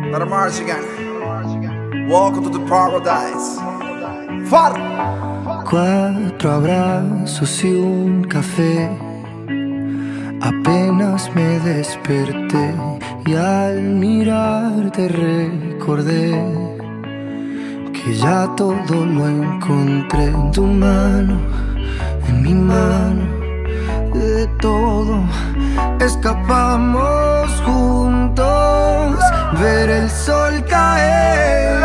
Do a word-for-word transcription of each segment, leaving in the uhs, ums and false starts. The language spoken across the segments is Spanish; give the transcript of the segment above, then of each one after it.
Not a Mars again. Welcome to the paradise. Far. Cuatro abrazos y un café. Apenas me desperté y al mirarte recordé que ya todo lo encontré en tu mano, en mi mano. De todo escapamos juntos, ver el sol caer.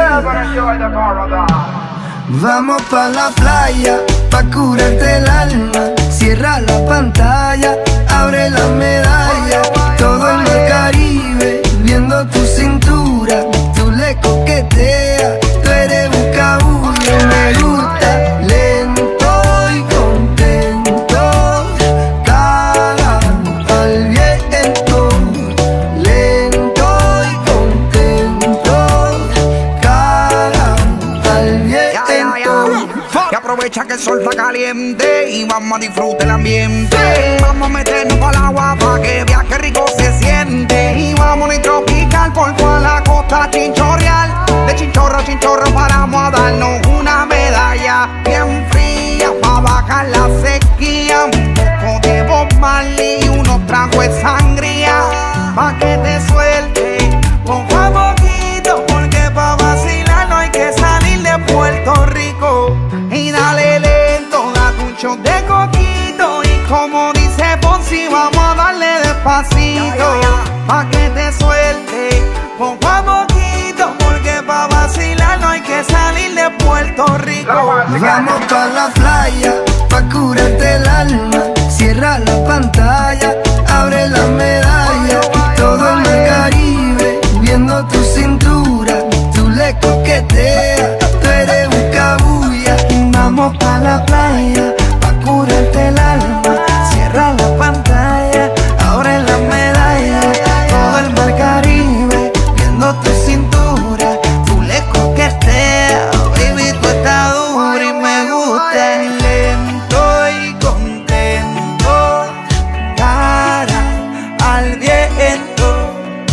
Vamos pa' la playa, pa' curarte el alma. Cierra la pantalla, abre la medalla. Todo en el Caribe, viendo tu cintura. Tú le coqueteas, tú eres buscabulla. Me gusta lento y contento, cara al viento. Lento y contento, cara al viento. Que aprovecha que el sol está caliente y vamos a disfrutar el ambiente. Vamos a meternos para el agua para que veas que rico se siente. Y vamos a tropical por toda la costa chinchorreal. De chinchorro a chinchorro paramos a darnos una medalla bien fría para bajar la sequía. Un poco de Bob Marley y unos tragos de sangría pa' que te suelte poco a poquito, porque pa' vacilar no hay que salir de Puerto Rico. Y dale lento, date un shot de coquito. Y como dice Ponzi, vamos a darle despacito pa' que te suelte poco a poquito, porque pa' vacilar no hay que salir de Puerto Rico. Vamos pa' la playa, pa' curarte el alma. Cierra la pantalla, abre la medalla. Todo en el Caribe, viendo tu cintura. Tú le coqueteas, tú eres buscabulla. Vamos pa' la playa, pa' curarte el alma. Cierra la pantalla, abre la medalla. Todo el mar Caribe, viendo tu cintura. Tú le coqueteas, baby, tú estás dura y me gusta. Lento y contento, cara al viento.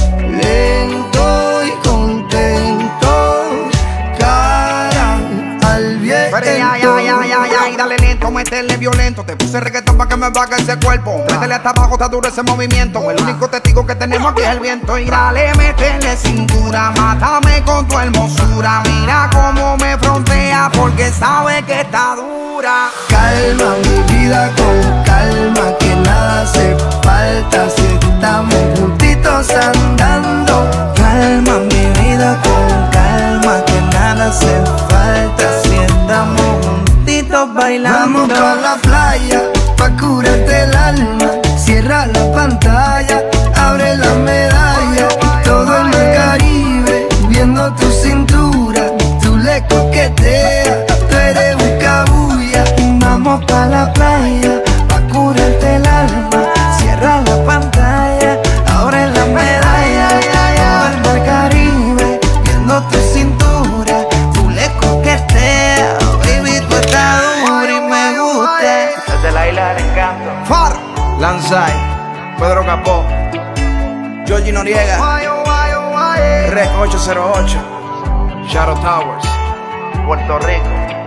Lento y contento, cara al viento. Pero ya, ya, ya, ya, ya, y dale lento, métele violento. Te puse reggaetón pa' que me baje ese cuerpo. Métele hasta abajo, está duro ese movimiento. El único testigo que tenemos aquí es el viento. Y dale, métele cintura, mátame con tu hermosura. Mira cómo me frontea, porque sabe que está dura. Calma mi vida con calma, que nada hace falta si estamos juntitos andando. Calma mi vida con calma, que nada hace falta si estamos juntitos bailando. Vamos pa' la playa, pa' curarte el alma. Cierra la pantalla, abre la medalla. Todo en el Caribe, viendo tu cintura. Tú le coqueteas, tú eres buscabulla. Vamos pa' la playa, pa' curarte el alma. Cierra la pantalla, abre la medalla. Todo el mar Caribe, viendo tu cintura. Tú le coqueteas, baby, tú estás dura y me gusta. Desde la isla del encanto. Far. Lanzai, Pedro Capó, Georgie Noriega, Rec ocho cero ocho, Shadow Towers, Puerto Rico.